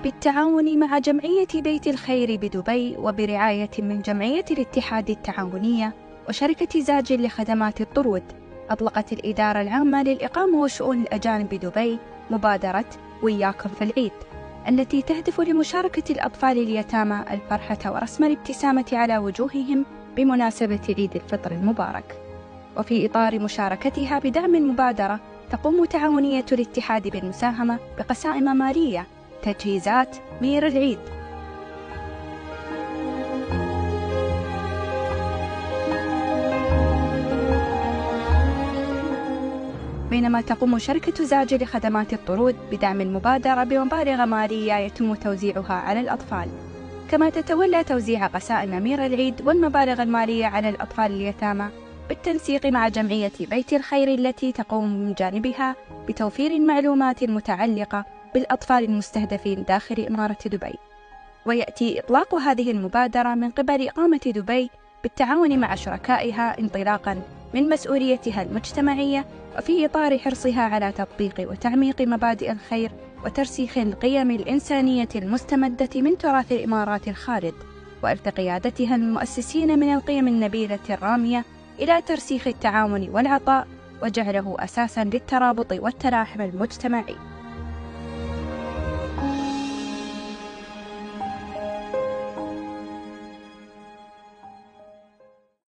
بالتعاون مع جمعية بيت الخير بدبي وبرعاية من جمعية الاتحاد التعاونية وشركة زاج لخدمات الطرود، أطلقت الإدارة العامة للإقامة وشؤون الأجانب بدبي مبادرة وياكم في العيد، التي تهدف لمشاركة الأطفال اليتامى الفرحة ورسم الابتسامة على وجوههم بمناسبة عيد الفطر المبارك. وفي إطار مشاركتها بدعم المبادرة، تقوم تعاونية الاتحاد بالمساهمة بقسائم مالية تجهيزات مير العيد. بينما تقوم شركة زاج لخدمات الطرود بدعم المبادرة بمبالغ مالية يتم توزيعها على الأطفال، كما تتولى توزيع قسائم مير العيد والمبالغ المالية على الأطفال اليتامى بالتنسيق مع جمعية بيت الخير التي تقوم من جانبها بتوفير المعلومات المتعلقة بالأطفال المستهدفين داخل إمارة دبي. ويأتي إطلاق هذه المبادرة من قبل إقامة دبي بالتعاون مع شركائها انطلاقاً من مسؤوليتها المجتمعية، وفي إطار حرصها على تطبيق وتعميق مبادئ الخير وترسيخ القيم الإنسانية المستمدة من تراث الإمارات الخالد، وإرث قيادتها المؤسسين من القيم النبيلة الرامية إلى ترسيخ التعاون والعطاء وجعله أساساً للترابط والتلاحم المجتمعي.